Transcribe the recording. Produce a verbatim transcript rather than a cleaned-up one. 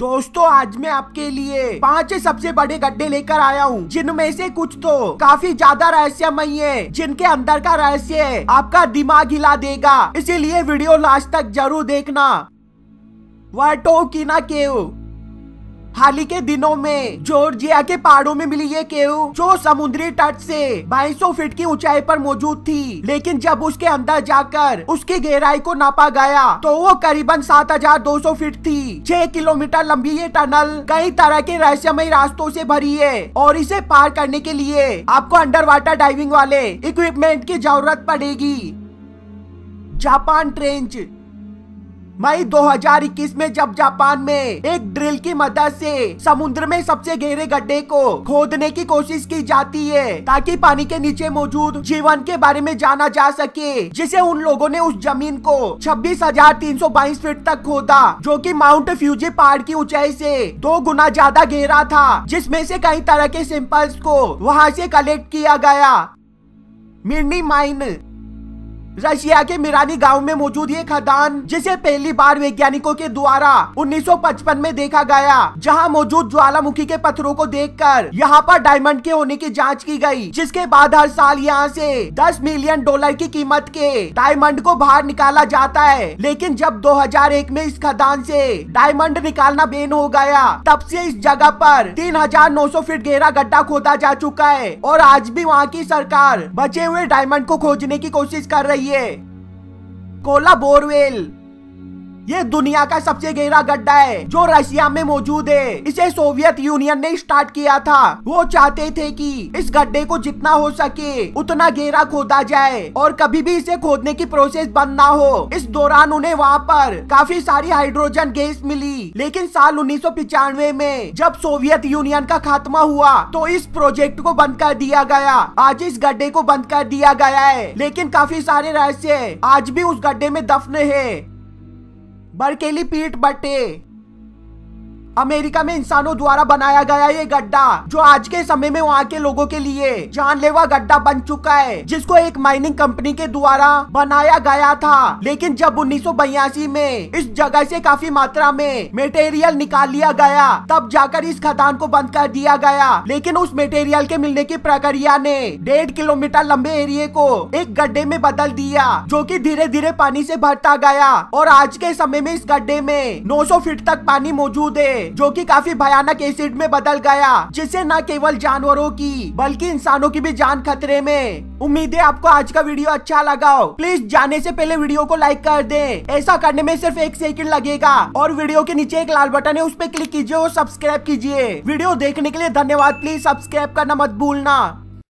दोस्तों आज मैं आपके लिए पांच सबसे बड़े गड्ढे लेकर आया हूँ, जिनमें से कुछ तो काफी ज्यादा रहस्यमयी है, जिनके अंदर का रहस्य आपका दिमाग हिला देगा। इसीलिए वीडियो लास्ट तक जरूर देखना। वर्टोकिना केव। हाल ही के दिनों में जॉर्जिया के पहाड़ों में मिली ये केव, जो समुद्री तट से बाईस सौ फीट की ऊंचाई पर मौजूद थी, लेकिन जब उसके अंदर जाकर उसकी गहराई को नापा गया तो वो करीबन सात हजार दो सौ फीट थी। छह किलोमीटर लंबी ये टनल कई तरह के रहस्यमयी रास्तों से भरी है और इसे पार करने के लिए आपको अंडर वाटर डाइविंग वाले इक्विपमेंट की जरूरत पड़ेगी। Japan trench. मई दो हज़ार इक्कीस में जब जापान में एक ड्रिल की मदद से समुद्र में सबसे गहरे गड्ढे को खोदने की कोशिश की जाती है, ताकि पानी के नीचे मौजूद जीवन के बारे में जाना जा सके, जिसे उन लोगों ने उस जमीन को छब्बीस हजार तीन सौ बाईस फीट तक खोदा, जो कि माउंट फ्यूजी पहाड़ की ऊंचाई से दो गुना ज्यादा गहरा था, जिसमें से कई तरह के सैंपल्स को वहां से कलेक्ट किया गया। मिर्नी माइन। रशिया के मिरानी गांव में मौजूद ये खदान, जिसे पहली बार वैज्ञानिकों के द्वारा उन्नीस सौ पचपन में देखा गया, जहां मौजूद ज्वालामुखी के पत्थरों को देखकर यहां पर डायमंड के होने की जांच की गई, जिसके बाद हर साल यहां से दस मिलियन डॉलर की कीमत के डायमंड को बाहर निकाला जाता है। लेकिन जब दो हज़ार एक में इस खदान से डायमंड निकालना बैन हो गया, तब से इस जगह पर तीन हजार नौ सौ फीट गहरा गड्ढा खोदा जा चुका है और आज भी वहाँ की सरकार बचे हुए डायमंड को खोजने की कोशिश कर रही है। Kola borewell. ये दुनिया का सबसे गहरा गड्ढा है जो रशिया में मौजूद है। इसे सोवियत यूनियन ने स्टार्ट किया था। वो चाहते थे कि इस गड्ढे को जितना हो सके उतना गहरा खोदा जाए और कभी भी इसे खोदने की प्रोसेस बंद ना हो। इस दौरान उन्हें वहाँ पर काफी सारी हाइड्रोजन गैस मिली, लेकिन साल उन्नीस सौ पिचानवे में जब सोवियत यूनियन का खात्मा हुआ तो इस प्रोजेक्ट को बंद कर दिया गया। आज इस गड्ढे को बंद कर दिया गया है, लेकिन काफी सारे रहस्य आज भी उस गड्ढे में दफन है। बरकेली पीट बट्टे। अमेरिका में इंसानों द्वारा बनाया गया ये गड्ढा, जो आज के समय में वहाँ के लोगों के लिए जानलेवा गड्ढा बन चुका है, जिसको एक माइनिंग कंपनी के द्वारा बनाया गया था। लेकिन जब उन्नीस सौ बयासी में इस जगह से काफी मात्रा में मटेरियल निकाल लिया गया, तब जाकर इस खदान को बंद कर दिया गया। लेकिन उस मटेरियल के मिलने की प्रक्रिया ने डेढ़ किलोमीटर लंबे एरिया को एक गड्ढे में बदल दिया, जो कि धीरे धीरे पानी से भरता गया और आज के समय में इस गड्ढे में नौ सौ फीट तक पानी मौजूद है, जो कि काफी भयानक एसिड में बदल गया, जिससे न केवल जानवरों की बल्कि इंसानों की भी जान खतरे में। उम्मीद है आपको आज का वीडियो अच्छा लगा हो। प्लीज जाने से पहले वीडियो को लाइक कर दें। ऐसा करने में सिर्फ एक सेकंड लगेगा और वीडियो के नीचे एक लाल बटन है, उस पर क्लिक कीजिए और सब्सक्राइब कीजिए। वीडियो देखने के लिए धन्यवाद। प्लीज सब्सक्राइब करना मत भूलना।